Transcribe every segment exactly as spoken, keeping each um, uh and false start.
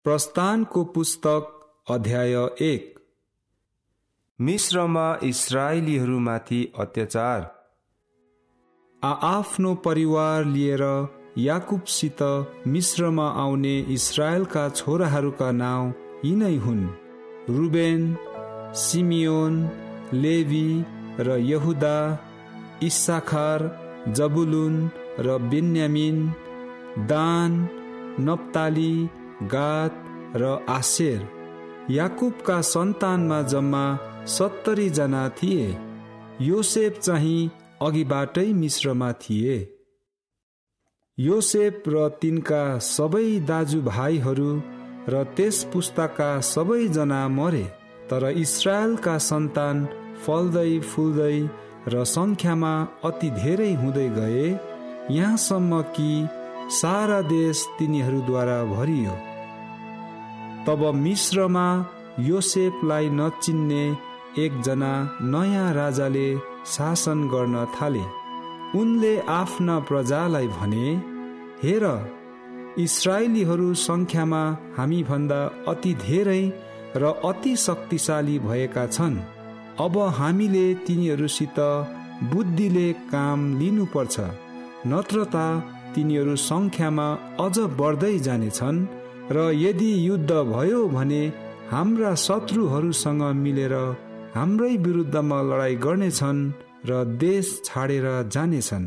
प्रस्थानको पुस्तक अध्याय एक। मिस्रमा इस्राएलीहरूमाथि अत्याचार। आआफ्नो परिवार लिएर याकुबसित मिस्रमा आउने इस्राएलका छोराहरूका नाउँ यिनै हुन्: रुबेन, सिमियोन, लेवी र यहुदा, इस्साखार, जबुलुन र बेन्यामिन, दान, नप्ताली, गाद र आशेर। याकुबका सन्तानमा जम्मा सत्तरी जना थिए। योसेफ चाहिँ अघिबाटै मिस्रमा थिए। योसेफ र तिनका सबै दाजुभाइहरू र त्यस पुस्ताका सबैजना मरे। तर इस्राएलका सन्तान फल्दै फुल्दै र सङ्ख्यामा अति धेरै हुँदै गए, यहाँसम्म कि सारा देश तिनीहरूद्वारा भरियो। तब मिस्रमा योसेफलाई नचिन्ने एकजना नयाँ राजाले शासन गर्न थाले। उनले आफ्ना प्रजालाई भने, हेर, इस्राएलीहरू सङ्ख्यामा हामीभन्दा अति धेरै र अति शक्तिशाली भएका छन्। अब हामीले तिनीहरूसित बुद्धिले काम लिनुपर्छ, नत्र त तिनीहरू सङ्ख्यामा अझ बढ्दै जानेछन् र यदि युद्ध भयो भने हाम्रा शत्रुहरूसँग मिलेर हाम्रै विरुद्धमा लडाईँ गर्नेछन् र देश छाडेर जानेछन्।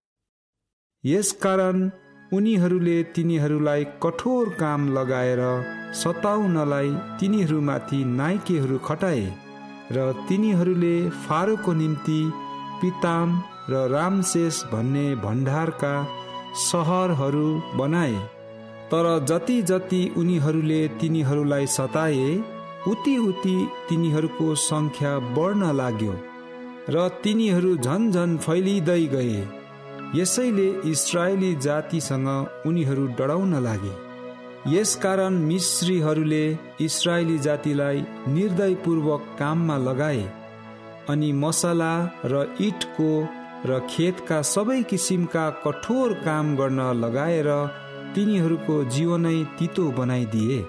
यसकारण उनीहरूले तिनीहरूलाई कठोर काम लगाएर सताउनलाई तिनीहरूमाथि नाइकेहरू खटाए र तिनीहरूले फारोको निम्ति पिताम र रामसेस भन्ने भण्डारका सहरहरू बनाए। तर जति जति उनीहरूले तिनीहरूलाई सताए, उति उति तिनीहरूको सङ्ख्या बढ्न लाग्यो र तिनीहरू झन झन फैलिँदै गए। यसैले इस्राएली जातिसँग उनीहरू डराउन लागे। यसकारण मिस्रीहरूले इस्राएली जातिलाई निर्दयपूर्वक काममा लगाए अनि मसला र इँटको र खेतका सबै किसिमका कठोर काम गर्न लगाएर तिनीहरूको जीवनै तितो बनाइदिए।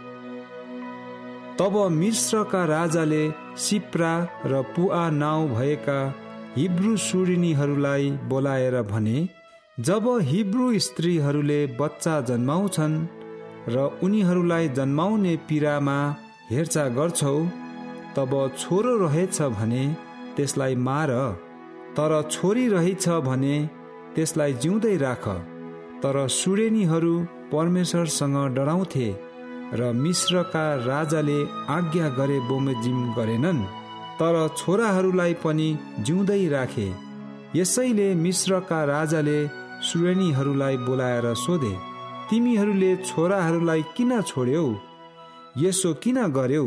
तब मिस्रका राजाले सिप्रा र पुआ नाउँ भएका हिब्रू सुरिनीहरूलाई बोलाएर भने, जब हिब्रू स्त्रीहरूले बच्चा जन्माउँछन् र उनीहरूलाई जन्माउने पीडामा हेरचाह गर्छौ, तब छोरो रहेछ भने त्यसलाई मार, तर छोरी रहेछ भने त्यसलाई जिउँदै राख। तर सुरेनीहरू परमेश्वरसँग डराउँथे र मिस्रका राजाले आज्ञा गरे बमोजिम गरेनन्, तर छोराहरूलाई पनि जिउँदै राखे। यसैले मिस्रका राजाले सुरेनीहरूलाई बोलाएर सोधे, तिमीहरूले छोराहरूलाई किन छोड्यौ? यसो किन गर्यौ?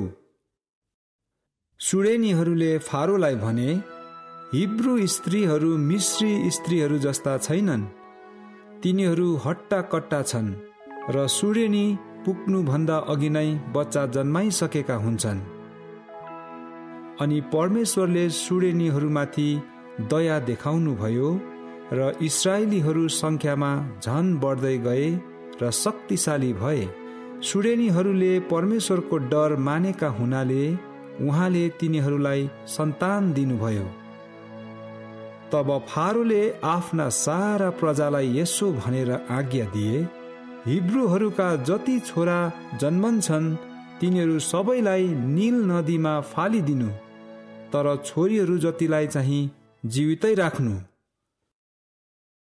सुरेनीहरूले फारोलाई भने, हिब्रू स्त्रीहरू मिस्री स्त्रीहरू जस्ता छैनन्। तिनीहरू हट्टा कट्टा छन् र सुरेनी पुग्नुभन्दा अघि नै बच्चा जन्माइसकेका हुन्छन्। अनि परमेश्वरले सुरेनीहरूमाथि दया देखाउनु भयो र इस्राएलीहरू सङ्ख्यामा झन बढ्दै गए र शक्तिशाली भए। सुरेनीहरूले परमेश्वरको डर मानेका हुनाले उहाँले तिनीहरूलाई सन्तान दिनुभयो। तब फारोले आफ्ना सारा प्रजालाई यसो भनेर आज्ञा दिए, हिब्रूहरूका जति छोरा जन्मन्छन् तिनीहरू सबैलाई नील नदीमा फालिदिनु, तर छोरीहरू जतिलाई चाहिँ जीवितै राख्नु।